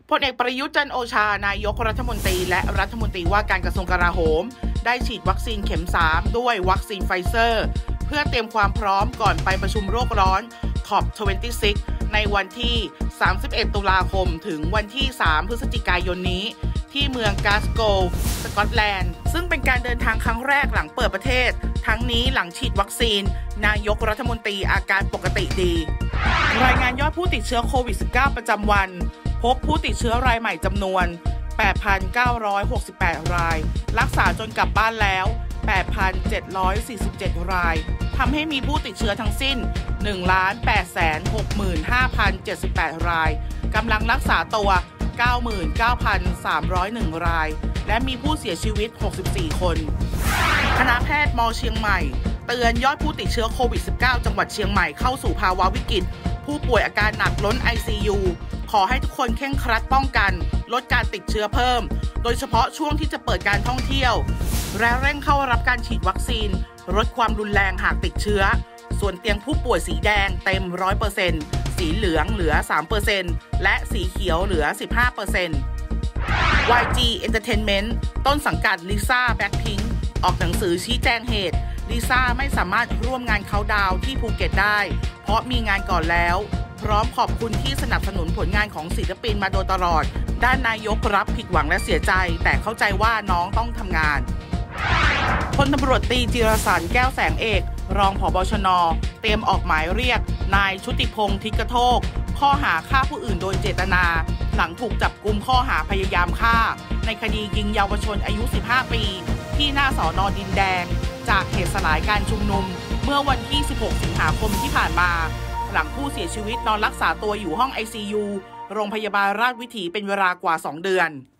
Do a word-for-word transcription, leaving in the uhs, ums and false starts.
พลเอกประยุทธ์จันทร์โอชานายกรัฐมนตรีและรัฐมนตรีว่าการกระทรวงกลาโหมได้ฉีดวัคซีนเข็มสามด้วยวัคซีนไฟเซอร์เพื่อเตรียมความพร้อมก่อนไปประชุมโลกร้อน คอป ยี่สิบหก ในวันที่สามสิบเอ็ดตุลาคมถึงวันที่สามพฤศจิกายนนี้ที่เมืองกลาสโกว์สกอตแลนด์ซึ่งเป็นการเดินทางครั้งแรกหลังเปิดประเทศทั้งนี้หลังฉีดวัคซีนนายกรัฐมนตรีอาการปกติดีรายงานยอดผู้ติดเชื้อโควิด สิบเก้า ประจำวันพบผู้ติดเชื้อรายใหม่จำนวน แปดพันเก้าร้อยหกสิบแปด รายรักษาจนกลับบ้านแล้ว แปดพันเจ็ดร้อยสี่สิบเจ็ด รายทำให้มีผู้ติดเชื้อทั้งสิ้น หนึ่งล้านแปดแสนหกหมื่นห้าพันเจ็ดสิบแปด รายกำลังรักษาตัว เก้าหมื่นเก้าพันสามร้อยเอ็ด รายและมีผู้เสียชีวิตหกสิบสี่คนคณะแพทย์ม.เชียงใหม่เตือนยอดผู้ติดเชื้อโควิด สิบเก้า จังหวัดเชียงใหม่เข้าสู่ภาวะวิกฤตผู้ป่วยอาการหนักล้น ไอ ซี ยู ขอให้ทุกคนเคร่งครัดป้องกันลดการติดเชื้อเพิ่มโดยเฉพาะช่วงที่จะเปิดการท่องเที่ยวและเร่งเข้ารับการฉีดวัคซีนลดความรุนแรงหากติดเชื้อส่วนเตียงผู้ป่วยสีแดงเต็ม ร้อยเปอร์เซ็นต์ สีเหลืองเหลือ สามเปอร์เซ็นต์ และสีเขียวเหลือ สิบห้าเปอร์เซ็นต์ วาย จี Entertainment ต้นสังกัดลิซ่าแบล็คพิงค์ออกหนังสือชี้แจงเหตุลิซ่าไม่สามารถร่วมงานเค้าท์ดาวน์ที่ภูเก็ตได้เพราะมีงานก่อนแล้วพร้อมขอบคุณที่สนับสนุนผลงานของศิลปินมาโดยตลอดด้านนายกรับผิดหวังและเสียใจแต่เข้าใจว่าน้องต้องทำงานพลตำรวจตรีจิรสันต์แก้วแสงเอกรองผบ.ชน.เตรียมออกหมายเรียกนายชุติพงษ์ทิกโทกข้อหาฆ่าผู้อื่นโดยเจตนาหลังถูกจับกุมข้อหาพยายามฆ่าในคดียิงเยาวชนอายุสิบห้าปีที่หน้าสน.ดินแดงจากเหตุสลายการชุมนุมเมื่อวันที่สิบหกสิงหาคมที่ผ่านมาหลังผู้เสียชีวิตนอนรักษาตัวอยู่ห้อง ไอ ซี ยู โรงพยาบาลราชวิถีเป็นเวลากว่าสองเดือน